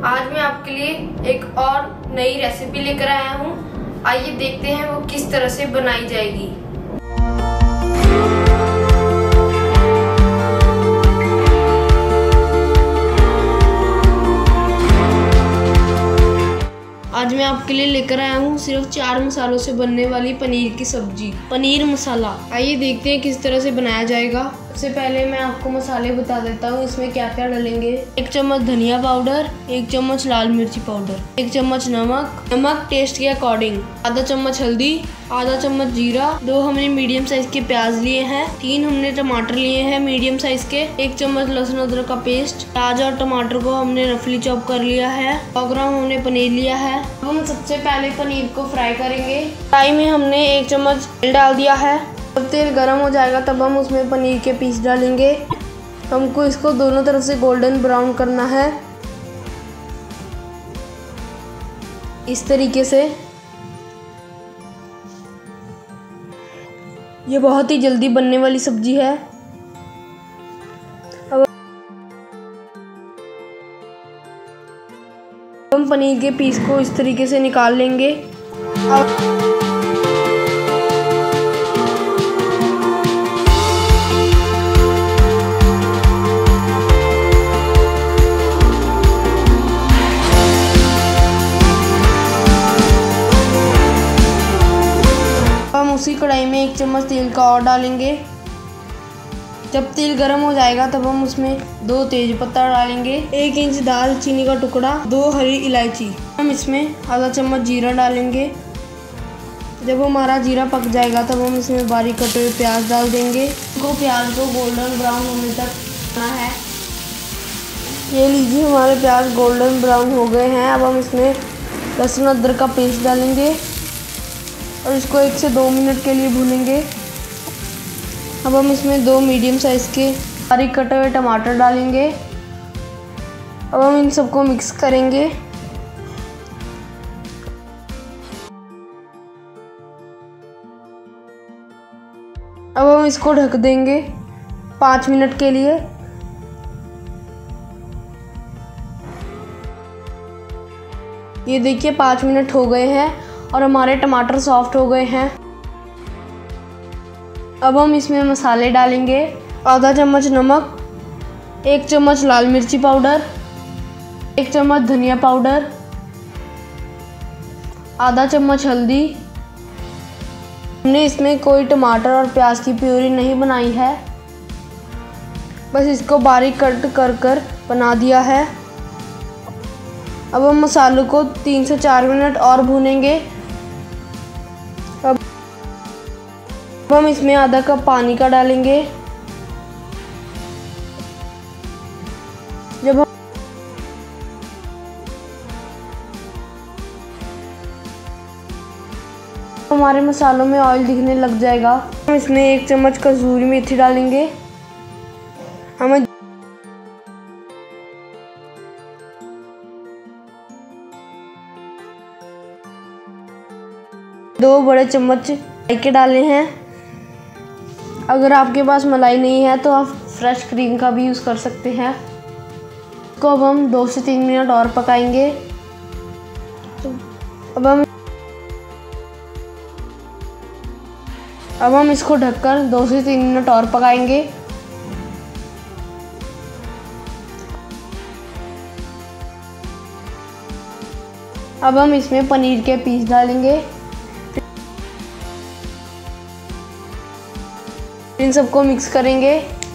आज मैं आपके लिए एक और नई रेसिपी लेकर आया हूँ। आइए देखते हैं वो किस तरह से बनाई जाएगी। आज मैं आपके लिए लेकर आया हूँ सिर्फ 4 मसालों से बनने वाली पनीर की सब्जी, पनीर मसाला। आइए देखते हैं किस तरह से बनाया जाएगा। सबसे पहले मैं आपको मसाले बता देता हूँ इसमें क्या क्या डालेंगे। 1 चम्मच धनिया पाउडर, 1 चम्मच लाल मिर्ची पाउडर, 1 चम्मच नमक टेस्ट के अकॉर्डिंग, आधा चम्मच हल्दी, आधा चम्मच जीरा, 2 हमने मीडियम साइज के प्याज लिए हैं, 3 हमने टमाटर लिए हैं मीडियम साइज के, 1 चम्मच लहसुन अदरक का पेस्ट, प्याज और टमाटर को हमने रफली चॉप कर लिया है, 100 ग्राम हमने पनीर लिया है। अब हम सबसे पहले पनीर को फ्राई करेंगे। फ्राई में हमने 1 चम्मच तेल डाल दिया है। जब तेल गर्म हो जाएगा तब हम उसमें पनीर के पीस डालेंगे। हमको इसको दोनों तरफ से गोल्डन ब्राउन करना है, इस तरीके से। ये बहुत ही जल्दी बनने वाली सब्जी है। अब हम पनीर के पीस को इस तरीके से निकाल लेंगे। हम उसी कढ़ाई में 1 चम्मच तेल का और डालेंगे। जब तेल गर्म हो जाएगा तब हम उसमें 2 तेज पत्ता डालेंगे, 1 इंच दालचीनी का टुकड़ा, 2 हरी इलायची। हम इसमें आधा चम्मच जीरा डालेंगे। जब हमारा जीरा पक जाएगा तब हम इसमें बारीक कटे हुए प्याज डाल देंगे। प्याज को गोल्डन ब्राउन होने तक करना है। ये लीजिए, हमारे प्याज गोल्डन ब्राउन हो गए हैं। अब हम इसमें लहसुन अदरक का पेस्ट डालेंगे और इसको 1 से 2 मिनट के लिए भूनेंगे। अब हम इसमें 2 मीडियम साइज़ के बारीक कटे हुए टमाटर डालेंगे। अब हम इन सबको मिक्स करेंगे। अब हम इसको ढक देंगे 5 मिनट के लिए। ये देखिए 5 मिनट हो गए हैं और हमारे टमाटर सॉफ्ट हो गए हैं। अब हम इसमें मसाले डालेंगे। आधा चम्मच नमक, 1 चम्मच लाल मिर्ची पाउडर, 1 चम्मच धनिया पाउडर, आधा चम्मच हल्दी। हमने इसमें कोई टमाटर और प्याज की प्यूरी नहीं बनाई है, बस इसको बारीक कट कर बना दिया है। अब हम मसालों को 3 से 4 मिनट और भूनेंगे। अब हम इसमें आधा कप पानी का डालेंगे। जब हमारे मसालों में ऑयल दिखने लग जाएगा, हम इसमें 1 चम्मच कसूरी मेथी डालेंगे। हमें 2 बड़े चम्मच मलाई के डाले हैं। अगर आपके पास मलाई नहीं है तो आप फ्रेश क्रीम का भी यूज़ कर सकते हैं। इसको अब हम 2 से 3 मिनट और पकाएंगे। अब हम इसको ढककर 2 से 3 मिनट और पकाएंगे। अब हम इसमें पनीर के पीस डालेंगे। इन सबको मिक्स करेंगे।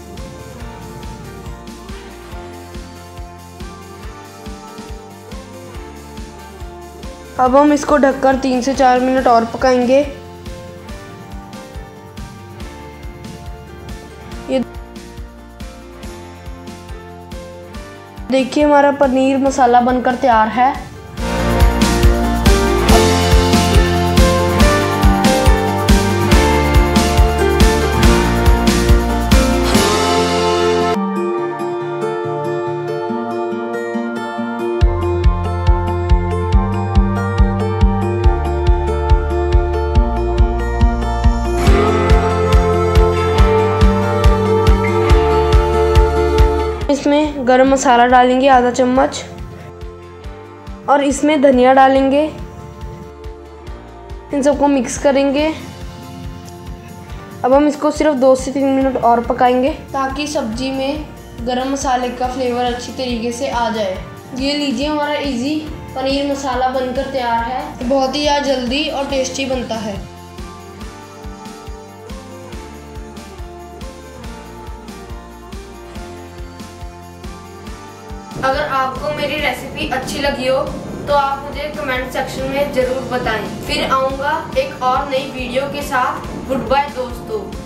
अब हम इसको ढककर 3 से 4 मिनट और पकाएंगे। ये देखिए, हमारा पनीर मसाला बनकर तैयार है। इसमें गरम मसाला डालेंगे आधा चम्मच। और इसमें धनिया डालेंगे। इन सबको मिक्स करेंगे। अब हम इसको सिर्फ 2 से 3 मिनट और पकाएंगे ताकि सब्जी में गरम मसाले का फ्लेवर अच्छी तरीके से आ जाए। ये लीजिए, हमारा इजी पनीर मसाला बनकर तैयार है। बहुत ही ज़्यादा जल्दी और टेस्टी बनता है। अगर आपको मेरी रेसिपी अच्छी लगी हो तो आप मुझे कमेंट सेक्शन में ज़रूर बताएं। फिर आऊँगा एक और नई वीडियो के साथ। गुड बाय दोस्तों।